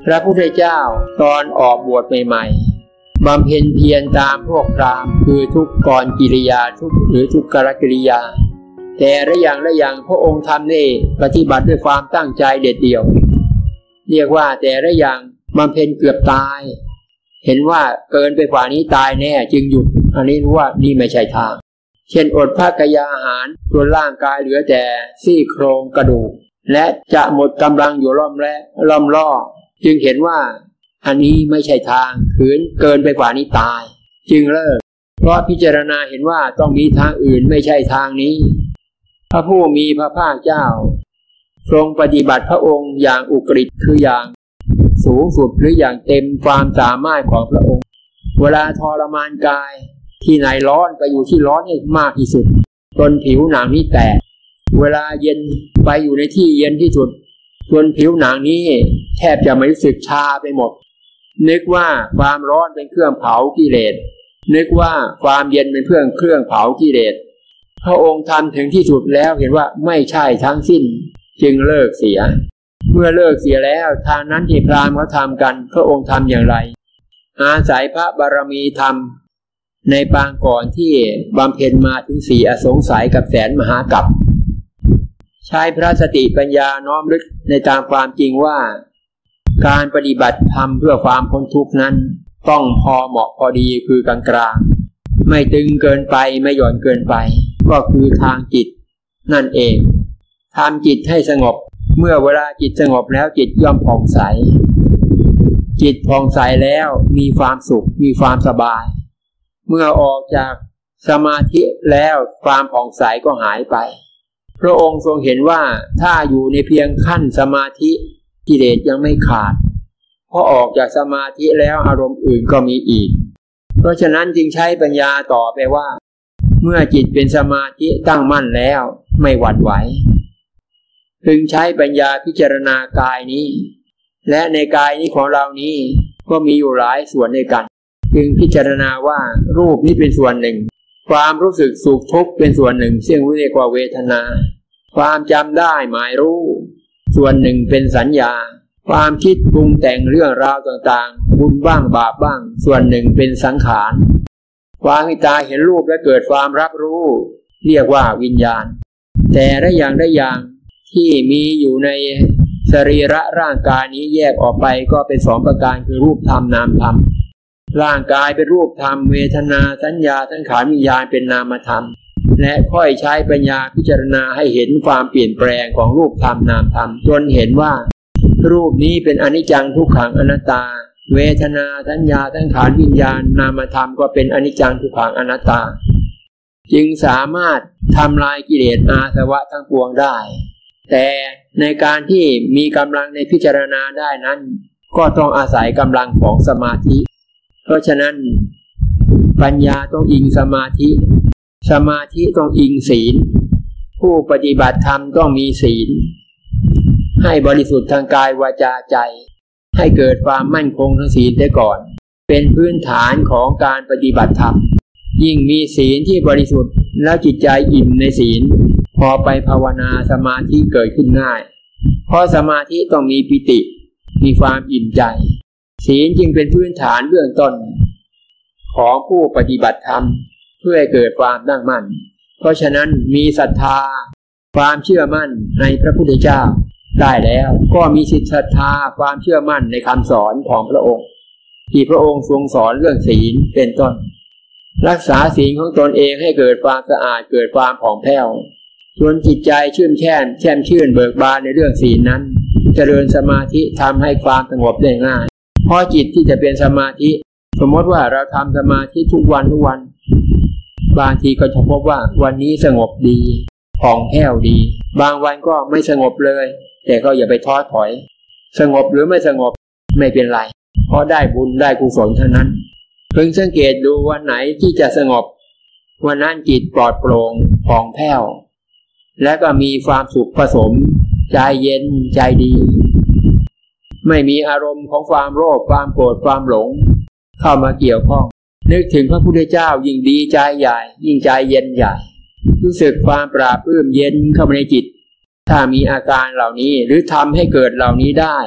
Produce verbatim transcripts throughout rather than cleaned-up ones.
พระพุทธเจ้าตอนออกบวชใหม่ๆบำเพ็ญเพียรตามพวกพราหมณ์คือทุกกรกิริยาทุกหรือทุกกรกิริยาแต่ละอย่างละอย่างพระองค์ทำนี่ปฏิบัติด้วยความตั้งใจเด็ดเดี่ยวเรียกว่าแต่ละอย่างบำเพ็ญเกือบตายเห็นว่าเกินไปกว่านี้ตายแน่จึงหยุดอันนี้รู้ว่านี่ไม่ใช่ทางเช่นอดภาคยาอาหารจนร่างกายเหลือแต่ซี่โครงกระดูกและจะหมดกำลังอยู่ล่อมและล่อมล่อจึงเห็นว่าอันนี้ไม่ใช่ทางขืนเกินไปกว่านี้ตายจึงเลิกเพราะพิจารณาเห็นว่าต้องมีทางอื่นไม่ใช่ทางนี้พระผู้มีพระภาคเจ้าทรงปฏิบัติพระองค์อย่างอุกฤษคืออย่างสูงสุดหรืออย่างเต็มความสามารถของพระองค์เวลาทรมานกายที่ไหนร้อนไปอยู่ที่ร้อนให้มากที่สุดจนผิวหนังนี้แตกเวลาเย็นไปอยู่ในที่เย็นที่สุดจนผิวหนังนี้แทบจะไม่รู้สึกชาไปหมดนึกว่าความร้อนเป็นเครื่องเผากิเลสนึกว่าความเย็นเป็นเครื่องเครื่องเผากิเลสพระองค์ทำถึงที่สุดแล้วเห็นว่าไม่ใช่ทั้งสิ้นจึงเลิกเสียเมื่อเลิกเสียแล้วทางนั้นที่พราหมณ์เขาทำกันพระองค์ทำอย่างไรอาศัยพระบารมีธรรมในปางก่อนที่บำเพ็ญมาถึงสี่อสงไขยกับแสนมหากัปใช้พระสติปัญญาน้อมลึกในตามความจริงว่าการปฏิบัติธรรมเพื่อความพ้นทุกข์นั้นต้องพอเหมาะพอดีคือกลางกลางไม่ตึงเกินไปไม่หย่อนเกินไปก็คือทางจิตนั่นเองทำจิตให้สงบเมื่อเวลาจิตสงบแล้วจิตย่อมผ่องใสจิตผ่องใสแล้วมีความสุขมีความสบายเมื่อออกจากสมาธิแล้วความผ่องใสก็หายไปพระองค์ทรงเห็นว่าถ้าอยู่ในเพียงขั้นสมาธิกิเลสยังไม่ขาดพอออกจากสมาธิแล้วอารมณ์อื่นก็มีอีกเพราะฉะนั้นจึงใช้ปัญญาต่อไปว่าเมื่อจิตเป็นสมาธิตั้งมั่นแล้วไม่หวั่นไหวพึงใช้ปัญญาพิจารณากายนี้และในกายนี้ของเรานี้ก็มีอยู่หลายส่วนด้วยกันพึงพิจารณาว่ารูปนี้เป็นส่วนหนึ่งความรู้สึกสุขทุกข์เป็นส่วนหนึ่งซึ่งเรียกว่าเวทนาความจำได้หมายรู้ส่วนหนึ่งเป็นสัญญาความคิดปรุงแต่งเรื่องราวต่างๆบุญบ้างบาปบ้างส่วนหนึ่งเป็นสังขารความที่ตาเห็นรูปและเกิดความรับรู้เรียกว่าวิญญาณแต่ละอย่างละอย่างที่มีอยู่ในสรีระร่างกายนี้แยกออกไปก็เป็นสองประการคือรูปธรรมนามธรรมร่างกายเป็นรูปธรรมเวทนาสัญญาสังขารวิญญาณเป็นนามธรรมและค่อยใช้ปัญญาพิจารณาให้เห็นความเปลี่ยนแปลงของรูปธรรมนามธรรมจนเห็นว่ารูปนี้เป็นอนิจจังทุกขังอนัตตาเวทนาสัญญาสังขารวิญญาณนามธรรมก็เป็นอนิจจังทุกขังอนัตตาจึงสามารถทำลายกิเลสอาสวะทั้งปวงได้แต่ในการที่มีกำลังในพิจารณาได้นั้นก็ต้องอาศัยกำลังของสมาธิเพราะฉะนั้นปัญญาต้องอิงสมาธิสมาธิต้องอิงศีลผู้ปฏิบัติธรรมต้องมีศีลให้บริสุทธิ์ทางกายวาจาใจให้เกิดความมั่นคงทางศีลได้ก่อนเป็นพื้นฐานของการปฏิบัติธรรมยิ่งมีศีลที่บริสุทธิ์แล้วจิตใจอิ่มในศีลพอไปภาวนาสมาธิเกิดขึ้นง่ายเพราะสมาธิต้องมีปิติมีความอิ่มใจศีลจึงเป็นพื้นฐานเบื้องต้นของผู้ปฏิบัติธรรมเพื่อให้เกิดความตั้งมั่นเพราะฉะนั้นมีศรัทธาความเชื่อมั่นในพระพุทธเจ้าได้แล้วก็มีสิทธิศรัทธาความเชื่อมั่นในคำสอนของพระองค์ที่พระองค์ทรงสอนเรื่องศีลเป็นต้นรักษาศีลของตนเองให้เกิดความสะอาดเกิดความผ่องแผ้วจนจิตใจชื่นแช่มแช่มชื่นเบิกบานในเรื่องศีลนั้นเจริญสมาธิทำให้ความสงบได้ง่ายเพราะจิตที่จะเป็นสมาธิสมมติว่าเราทำสมาธิทุกวันทุกวันบางทีก็จะพบว่าวันนี้สงบดีผ่องแผ้วดีบางวันก็ไม่สงบเลยแต่ก็อย่าไปท้อถอยสงบหรือไม่สงบไม่เป็นไรเพราะได้บุญได้กุศลเท่านั้นเพิ่งสังเกตดูวันไหนที่จะสงบวันนั้นจิตปลอดโปร่งผ่องแผ้วและก็มีความสุขผสมใจเย็นใจดีไม่มีอารมณ์ของความโลภความโกรธความหลงเข้ามาเกี่ยวข้องนึกถึงพระพุทธเจ้ายิ่งดีใจใหญ่ยิ่งใจเย็นใหญ่รู้สึกความปราบปลื้มเย็นเข้ามาในจิตถ้ามีอาการเหล่านี้หรือทำให้เกิดเหล่านี้ได้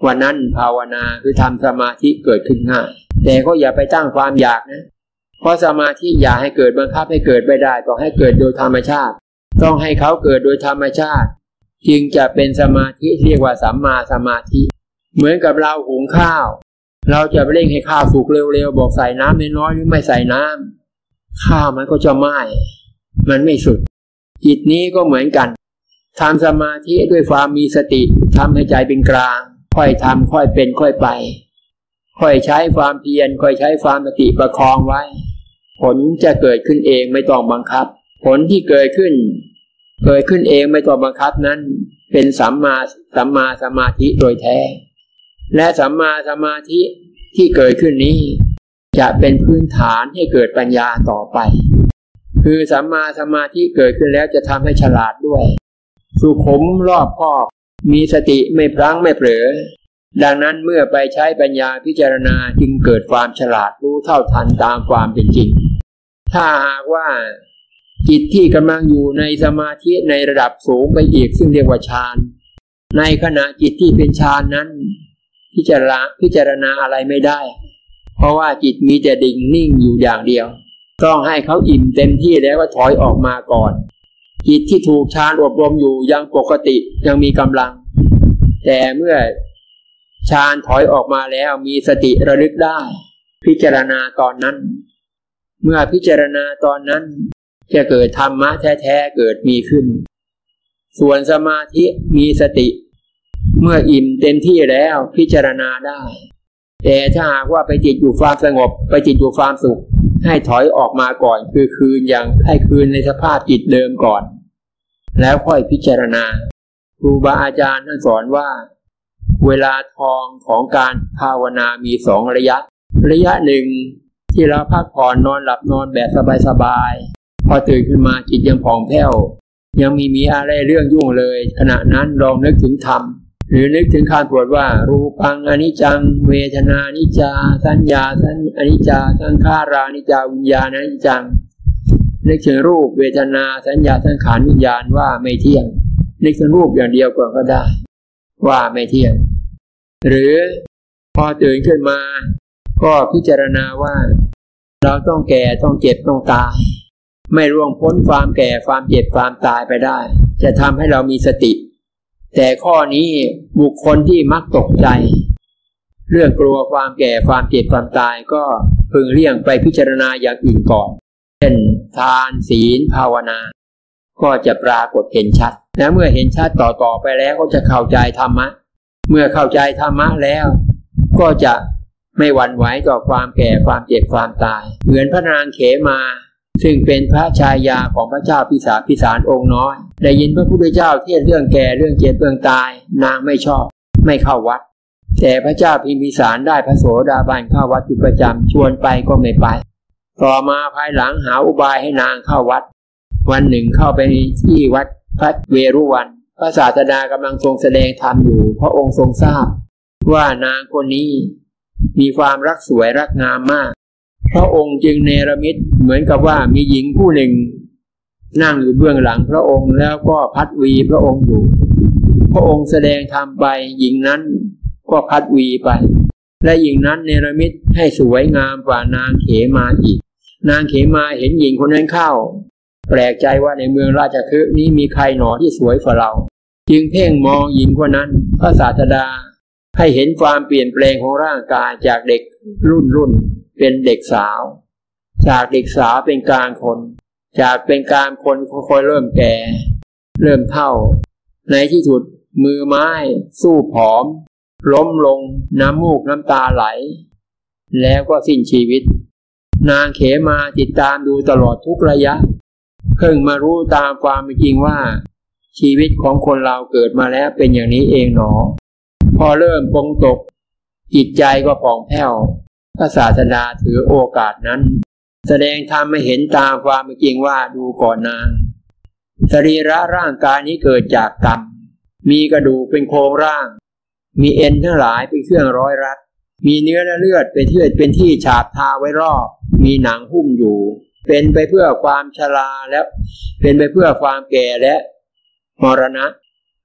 วันนั้นภาวนาคือทำสมาธิเกิดขึ้นง่ายแต่ก็อย่าไปตั้งความอยากนะเพราะสมาธิอย่าให้เกิดบังคับให้เกิดไม่ได้ต้องให้เกิดโดยธรรมชาติต้องให้เขาเกิดโดยธรรมชาติจึงจะเป็นสมาธิเรียกว่าสัมมาสมาธิเหมือนกับเราหุงข้าวเราจะไปเร่งให้ข้าวสุกเร็วๆบอกใส่น้ำน้อยๆหรือไม่ใส่น้ำข้าวมันก็จะไหม้มันไม่สุดจิตนี้ก็เหมือนกันทำสมาธิด้วยความมีสติทำให้ใจเป็นกลางค่อยทำค่อยเป็นค่อยไปค่อยใช้ความเพียรค่อยใช้ความสติประคองไว้ผลจะเกิดขึ้นเองไม่ต้องบังคับผลที่เกิดขึ้นเกิดขึ้นเองไม่ต้องบังคับนั้นเป็นสัมมาสัมมาสมาธิโดยแท้และสัมมาสมาธิที่เกิดขึ้นนี้จะเป็นพื้นฐานให้เกิดปัญญาต่อไปคือสัมมาสมาธิเกิดขึ้นแล้วจะทำให้ฉลาดด้วยสุขุมรอบคอบมีสติไม่พลั้งไม่เผลอดังนั้นเมื่อไปใช้ปัญญาพิจารณาจึงเกิดความฉลาดรู้เท่าทันตามความเป็นจริงถ้าหากว่าจิตที่กำลังอยู่ในสมาธิในระดับสูงไปอีกซึ่งเรียกว่าฌานในขณะจิตที่เป็นฌานนั้นพิจารณาพิจารณาอะไรไม่ได้เพราะว่าจิตมีแต่ดิ่งนิ่งอยู่อย่างเดียวต้องให้เขาอิ่มเต็มที่แล้วก็ถอยออกมาก่อนจิตที่ถูกฌานอบรมอยู่ยังปกติยังมีกำลังแต่เมื่อฌานถอยออกมาแล้วมีสติระลึกได้พิจารณาตอนนั้นเมื่อพิจารณาตอนนั้นจะเกิดธรรมะแท้ๆเกิดมีขึ้นส่วนสมาธิมีสติเมื่ออิ่มเต็มที่แล้วพิจารณาได้แต่ถ้าหากว่าไปจิตอยู่ความสงบไปจิตอยู่ความสุขให้ถอยออกมาก่อนคือคืนอย่างให้คืนในสภาพจิตเดิมก่อนแล้วค่อยพิจารณาครูบาอาจารย์ท่านสอนว่าเวลาทองของการภาวนามีสองระยะระยะหนึ่งที่เราพักผ่อนนอนหลับนอนแบบสบายๆพอตื่นขึ้นมาจิตยังผ่องแผ้วยังมีมีอะไรเรื่องยุ่งเลยขณะนั้นลองนึกถึงธรรมหรือนึกถึงคำบทว่ารูปังอนิจจังเวทนานิจจาสัญญาสัญอนิจจาสังขารานิจจาวิญญาณอนิจจังนึกถึงรูปเวทนาสัญญาสังขารวิญญาณว่าไม่เที่ยงนึกถึงรูปอย่างเดียวก่อนก็ได้ว่าไม่เที่ยงหรือพอตื่นขึ้นมาก็พิจารณาว่าเราต้องแก่ต้องเจ็บต้องตายไม่ล่วงพ้นความแก่ความเจ็บความตายไปได้จะทำให้เรามีสติแต่ข้อนี้บุคคลที่มักตกใจเรื่องกลัวความแก่ความเจ็บความตายก็พึงเลี่ยงไปพิจารณาอย่างอื่นก่อนเช่นทานศีลภาวนาก็จะปรากฏเห็นชัดและเมื่อเห็นชัดต่อๆไปแล้วก็จะเข้าใจธรรมะเมื่อเข้าใจธรรมะแล้วก็จะไม่หวั่นไหวต่อความแก่ความเจ็บความตายเหมือนพระนางเขมาซึ่งเป็นพระชายาของพระเจ้าพิสารพิสารองค์น้อยได้ยินพระพุทธเจ้าเทศน์เรื่องแก่เรื่องเจ็บเรื่องตายนางไม่ชอบไม่เข้าวัดแต่พระเจ้าพิมพิสารได้พระโสดาบันเข้าวัดเป็นประจำชวนไปก็ไม่ไปต่อมาภายหลังหาอุบายให้นางเข้าวัดวันหนึ่งเข้าไปที่วัดพระเวรุวันพระศาสดากำลังทรงแสดงธรรมอยู่พระองค์ทรงทราบว่านางคนนี้มีความรักสวยรักงามมากพระองค์จึงเนรมิตเหมือนกับว่ามีหญิงผู้หนึ่งนั่งอยู่เบื้องหลังพระองค์แล้วก็พัดวีพระองค์อยู่พระองค์แสดงธรรมไปหญิงนั้นก็พัดวีไปและหญิงนั้นเนรมิตให้สวยงามกว่านางเขมาอีกนางเขมาเห็นหญิงคนนั้นเข้าแปลกใจว่าในเมืองราชคฤห์นี้มีใครหนอที่สวยกว่าเราจึงเพ่งมองหญิงคนนั้นพระศาสดาให้เห็นความเปลี่ยนแปลงของร่างกายจากเด็กรุ่นรุ่นเป็นเด็กสาวจากเด็กสาวเป็นกลางคนจากเป็นกลางคนค่อยๆเริ่มแก่เริ่มเฒ่าในที่สุดมือไม้สู้ผอมล้มลงน้ำมูกน้ำตาไหลแล้วก็สิ้นชีวิตนางเขมาติดตามดูตลอดทุกระยะเพิ่งมารู้ตามความจริงว่าชีวิตของคนเราเกิดมาแล้วเป็นอย่างนี้เองหนอพอเริ่มปรงตกจิตใจก็ผ่องแผ้วพระศาสดาถือโอกาสนั้นแสดงธรรมให้เห็นตามความจริงว่าดูก่อนนางสรีระร่างกายนี้เกิดจากกรรมมีกระดูกเป็นโครงร่างมีเอ็นทั้งหลายเป็นเครื่องร้อยรัดมีเนื้อและเลือดเป็นที่เป็นที่ฉาบทาไว้รอบมีหนังหุ้มอยู่เป็นไปเพื่อความชราและเป็นไปเพื่อความแก่และมรณะ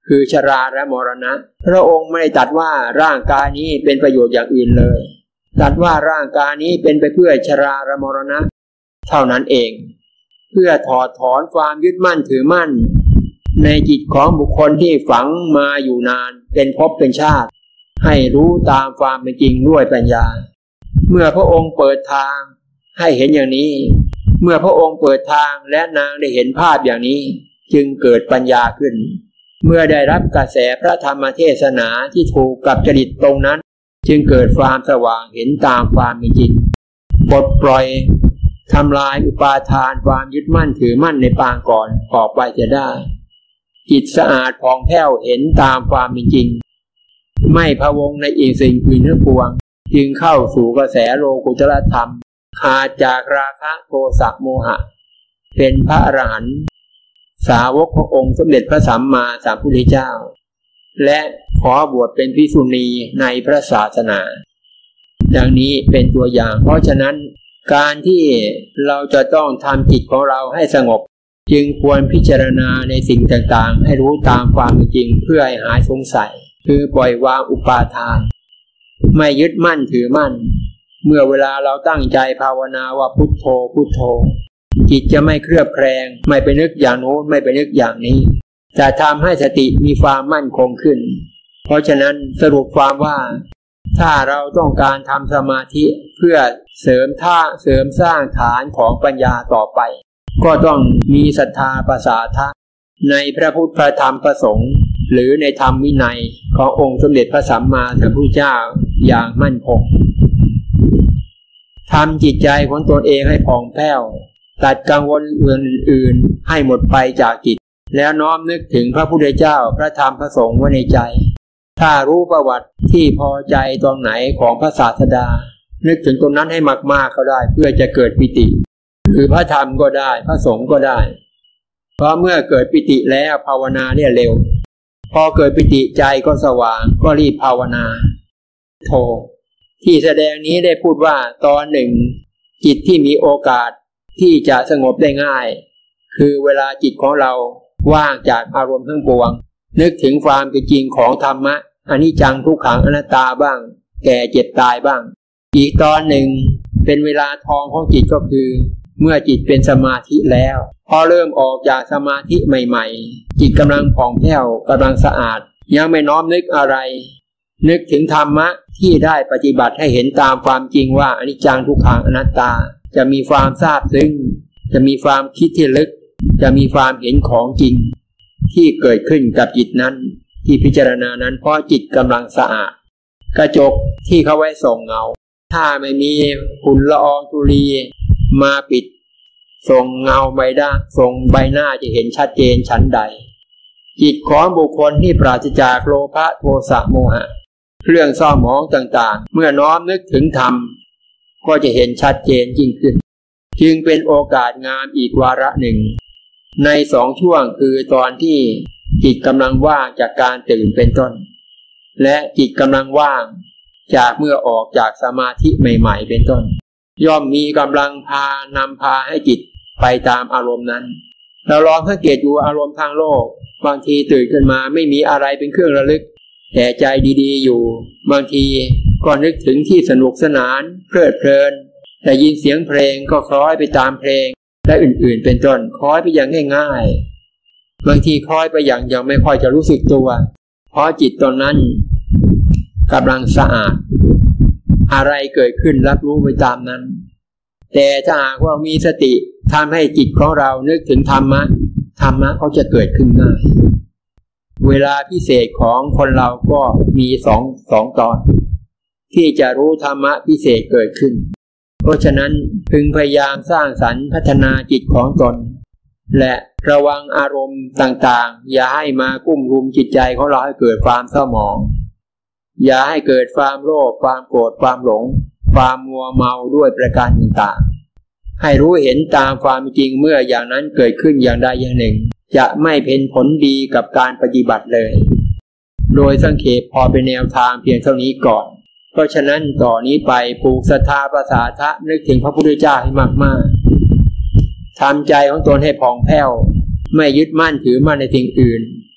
คือชราและมรณะพระองค์ไม่ได้ตรัสว่าร่างกายนี้เป็นประโยชน์อย่างอื่นเลยตรัสว่าร่างกายนี้เป็นไปเพื่อชราและมรณะเท่านั้นเองเพื่อถอดถอนความยึดมั่นถือมั่นในจิตของบุคคลที่ฝังมาอยู่นานเป็นภพเป็นชาติให้รู้ตามความเป็นจริงด้วยปัญญาเมื่อพระองค์เปิดทางให้เห็นอย่างนี้เมื่อพระองค์เปิดทางและนางได้เห็นภาพอย่างนี้จึงเกิดปัญญาขึ้นเมื่อได้รับกระแสพระธรรมเทศนาที่ถูกกับจริตตรงนั้นจึงเกิดความสว่างเห็นตามความเป็นจริงปลดปล่อยทำลายอุปาทานความยึดมั่นถือมั่นในปางก่อนออกไปจะได้จิตสะอาดผ่องแผ้วเห็นตามความเป็นจริงไม่พะวงในอีกสิ่งอื่นทั้งปวงจึงเข้าสู่กระแสโลกุตตรธรรมขาดจากราคะโทสะโมหะเป็นพระอรหันต์สาวกขององค์สมเด็จพระสัมมาสัมพุทธเจ้าและขอบวชเป็นภิกษุณีในพระศาสนาดังนี้เป็นตัวอย่างเพราะฉะนั้นการที่เราจะต้องทำจิตของเราให้สงบจึงควรพิจารณาในสิ่งต่างๆให้รู้ตามความเป็นจริงเพื่อให้หายสงสัยคือปล่อยวางอุปาทานไม่ยึดมั่นถือมั่นเมื่อเวลาเราตั้งใจภาวนาว่าพุทโธพุทโธจิตจะไม่เครือบแคลงไม่ไปนึกอย่างโน้นไม่ไปนึกอย่างนี้จะทำให้สติมีความมั่นคงขึ้นเพราะฉะนั้นสรุปความว่าถ้าเราต้องการทำสมาธิเพื่อเสริมท่าเสริมสร้างฐานของปัญญาต่อไปก็ต้องมีศรัทธาประสาทะในพระพุทธพระธรรมพระสงฆ์หรือในธรรมวินัยขององค์สมเด็จพระสัมมาสัมพุทธเจ้าอย่างมั่นคงทำจิตใจของตนเองให้ผ่องแผ้วตัดกังวลอื่นๆให้หมดไปจากจิตแล้วน้อมนึกถึงพระพุทธเจ้าพระธรรมพระสงฆ์ไว้ในใจถ้ารู้ประวัติที่พอใจตรงไหนของพระศาสดานึกถึงตรงนั้นให้มากๆก็ได้เพื่อจะเกิดปิติคือพระธรรมก็ได้พระสงฆ์ก็ได้เพราะเมื่อเกิดปิติแล้วภาวนาเนี่ยเร็วพอเกิดปิติใจก็สว่างก็รีบภาวนาโธที่แสดงนี้ได้พูดว่าตอนหนึ่งจิตที่มีโอกาสที่จะสงบได้ง่ายคือเวลาจิตของเราว่างจากอารมณ์ทั้งปวงนึกถึงความเป็นจริงของธรรมะอนิจจังทุกขังอนัตตาบ้างแก่เจ็บตายบ้างอีกตอนหนึ่งเป็นเวลาทองของจิตก็คือเมื่อจิตเป็นสมาธิแล้วพอเริ่มออกจากสมาธิใหม่ๆจิตกำลังผ่องแผ้วกำลังสะอาดยังไม่น้อมนึกอะไรนึกถึงธรรมะที่ได้ปฏิบัติให้เห็นตามความจริงว่าอนิจจังทุกขังอนัตตาจะมีความซาบซึ้งจะมีความคิดที่ลึกจะมีความเห็นของจริงที่เกิดขึ้นกับจิตนั้นที่พิจารณานั้นเพราะจิตกำลังสะอาดกระจกที่เขาไว้ส่องเงาถ้าไม่มีฝุ่นละอองธุลีมาปิดส่งเงาใบหน้าส่งใบหน้าจะเห็นชัดเจนชั้นใดจิตของบุคคลที่ปราศจากโลภะโทสะโมหะเครื่องเศร้าหมองต่างๆเมื่อน้อมนึกถึงธรรมก็จะเห็นชัดเจนยิ่งขึ้นจึงเป็นโอกาสงามอีกวาระหนึ่งในสองช่วงคือตอนที่จิตกำลังว่างจากการตื่นเป็นต้นและจิตกำลังว่างจากเมื่อออกจากสมาธิใหม่ๆเป็นต้นย่อมมีกำลังพานำพาให้จิตไปตามอารมณ์นั้นเราลองสังเกตดูอารมณ์ทางโลกบางทีตื่นขึ้นมาไม่มีอะไรเป็นเครื่องระลึกแต่ใจดีๆอยู่บางทีก็นึกถึงที่สนุกสนานเพลิดเพลินแต่ยินเสียงเพลงก็คล้อยไปตามเพลงและอื่นๆเป็นต้นคล้อยไปอย่างง่ายๆบางทีคล้อยไปอย่างยังไม่ค่อยจะรู้สึกตัวเพราะจิตตอนนั้นกำลังสะอาดอะไรเกิดขึ้นรับรู้ไปตามนั้นแต่ถ้าหากว่ามีสติทำให้จิตของเรานึกถึงธรรมะธรรมะเขาจะเกิดขึ้นง่ายเวลาพิเศษของคนเราก็มีสองสองตอนที่จะรู้ธรรมะพิเศษเกิดขึ้นเพราะฉะนั้นพึงพยายามสร้างสรรค์พัฒนาจิตของตนและระวังอารมณ์ต่างๆอย่าให้มากุ้มรุมจิตใจของเราให้เกิดความเศร้าหมองอย่าให้เกิดความโลภความโกรธความหลงความมัวเมาด้วยประการต่างๆให้รู้เห็นตามความจริงเมื่ออย่างนั้นเกิดขึ้นอย่างใดอย่างหนึ่งจะไม่เป็นผลดีกับการปฏิบัติเลยโดยสังเขปพอเป็นแนวทางเพียงเท่านี้ก่อนเพราะฉะนั้นต่อนี้ไปปลูกศรัทธาประสาทะนึกถึงพระพุทธเจ้าให้มากๆทำใจของตนให้ผ่องแผ้วไม่ยึดมั่นถือมั่นในสิ่งอื่น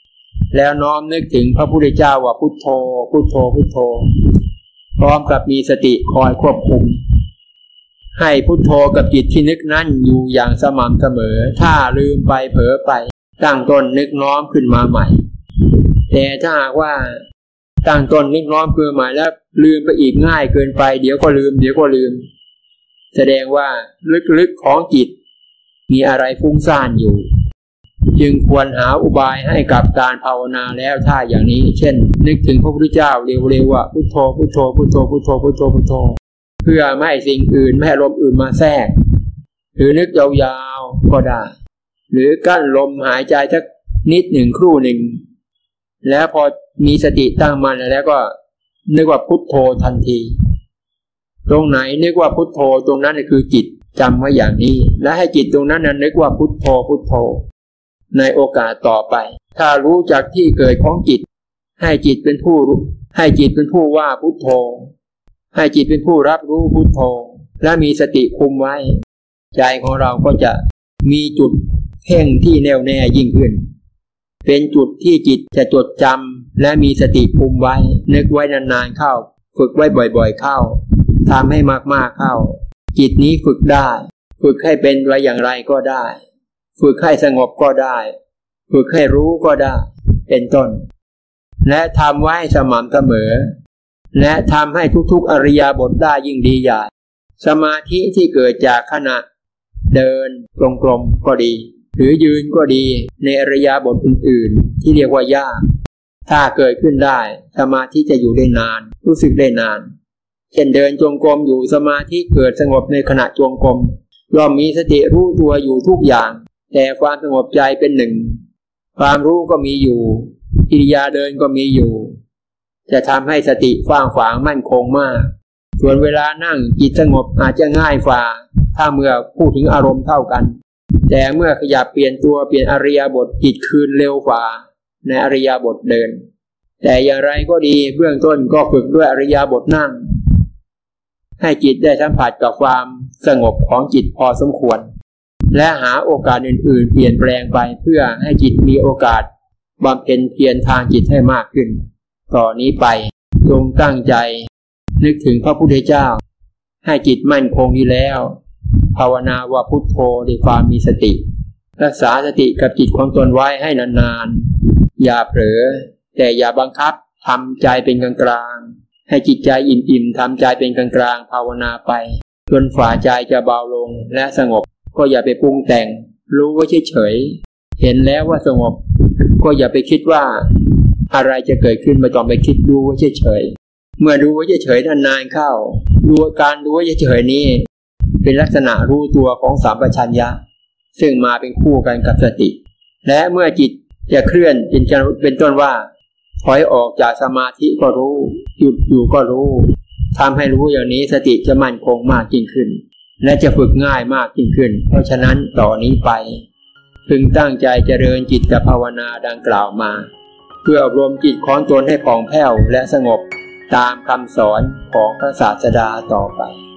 แล้วน้อมนึกถึงพระพุทธเจ้าว่าพุทโธพุทโธพุทโธพร้อมกับมีสติคอยควบคุมให้พุทโธกับจิตที่นึกนั้นอยู่อย่างสม่ำเสมอถ้าลืมไปเผลอไปตั้งต้นนึกน้อมขึ้นมาใหม่แต่ถ้าหากว่าตั้งต้นนึกน้อมขึ้นมาใหม่แล้วลืมไปอีกง่ายเกินไปเดี๋ยวก็ลืมเดี๋ยวก็ลืมแสดงว่าลึกๆของจิตมีอะไรฟุ้งซ่านอยู่จึงควรหาอุบายให้กับการภาวนาแล้วถ้าอย่างนี้เช่นนึกถึงพระพุทธเจ้าเร็วๆว่าพุทโธพุทโธพุทโธพุทโธพุทโธพุทโธเพื่อไม่ให้สิ่งอื่นไม่ให้ลมอื่นมาแทรกหรือนึกยาวๆก็ได้หรือกั้นลมหายใจสักนิดหนึ่งครู่หนึ่งแล้วพอมีสติตั้งมั่นแล้วก็นึกว่าพุทโธทันทีตรงไหนนึกว่าพุทโธตรงนั้นคือจิตจำไว้อย่างนี้และให้จิตตรงนั้นนึกว่าพุทโธพุทโธในโอกาสต่อไปถ้ารู้จักที่เกิดของจิตให้จิตเป็นผู้รู้ให้จิตเป็นผู้ว่าพุทโธให้จิตเป็นผู้รับรู้พุทโธและมีสติคุมไว้ใจของเราก็จะมีจุดเพ่งที่แน่วแน่ยิ่งขึ้นเป็นจุดที่จิตจะจดจำและมีสติคุมไว้นึกไว้นานๆเข้าฝึกไว้บ่อยๆเข้าทำให้มากๆเข้าจิตนี้ฝึกได้ฝึกให้เป็นไว้อย่างไรก็ได้ฝึกให้สงบก็ได้ฝึกให้รู้ก็ได้เป็นต้นและทำไว้สม่ำเสมอและทำให้ทุกๆอริยบทได้ยิ่งดีใหญ่สมาธิที่เกิดจากขณะเดินกลมๆก็ดีหรือยืนก็ดีในอริยบทอื่นๆที่เรียกว่ายากถ้าเกิดขึ้นได้สมาธิจะอยู่ได้นานรู้สึกได้นานเช่นเดินจงกรมอยู่สมาธิเกิดสงบในขณะจงกรมย่อมมีสติรู้ตัวอยู่ทุกอย่างแต่ความสงบใจเป็นหนึ่งความรู้ก็มีอยู่กิริยาเดินก็มีอยู่จะทำให้สติฟ้างขวางมั่นคงมากส่วนเวลานั่งจิตสงบอาจจะง่ายฝ่าถ้าเมื่อพูดถึงอารมณ์เท่ากันแต่เมื่อขยับเปลี่ยนตัวเปลี่ยนอริยบทจิตคืนเร็วฝ่าในอริยบทเดินแต่อย่างไรก็ดีเบื้องต้นก็ฝึกด้วยอริยบทนั่งให้จิตได้สัมผัสกับความสงบของจิตพอสมควรและหาโอกาสอื่นๆเปลี่ยนแปลงไปเพื่อให้จิตมีโอกาสบำเพ็ญเพียรทางจิตให้มากขึ้นต่อนนี้ไปจงตั้งใจนึกถึงพระพุทธเจ้าให้จิตมั่นคงอยู่แล้วภาวนาว่าพุทโธด้วยความมีสติรักษาสติกับจิตของตนไว้ให้นานๆอย่าเผลอแต่อย่าบังคับทำใจเป็นกลางๆให้จิตใจอิ่มๆทำใจเป็นกลางๆภาวนาไปจนฝ่าใจจะเบาลงและสงบก็อย่าไปปรุงแต่งรู้ว่าเฉยๆเห็นแล้วว่าสงบก็อย่าไปคิดว่าอะไรจะเกิดขึ้นไม่ต้องไปคิดดูว่าเฉยๆเมื่อดูว่าเฉยๆนานๆเข้าดูการดูว่าเฉยๆนี้เป็นลักษณะรู้ตัวของสัมปชัญญะซึ่งมาเป็นคู่กันกับสติและเมื่อจิตจะเคลื่อนเป็นเป็นต้นว่าถอยออกจากสมาธิก็รู้หยุดอยู่ก็รู้ทำให้รู้อย่างนี้สติจะมั่นคงมากยิ่งขึ้นและจะฝึกง่ายมากยิ่งขึ้นเพราะฉะนั้นต่อนนี้ไปพึงตั้งใจเจริญจิตภาวนาดังกล่าวมาเพื่ออบรมจิตของตนให้ผ่องแผ้วและสงบตามคำสอนของพระศาสดาต่อไป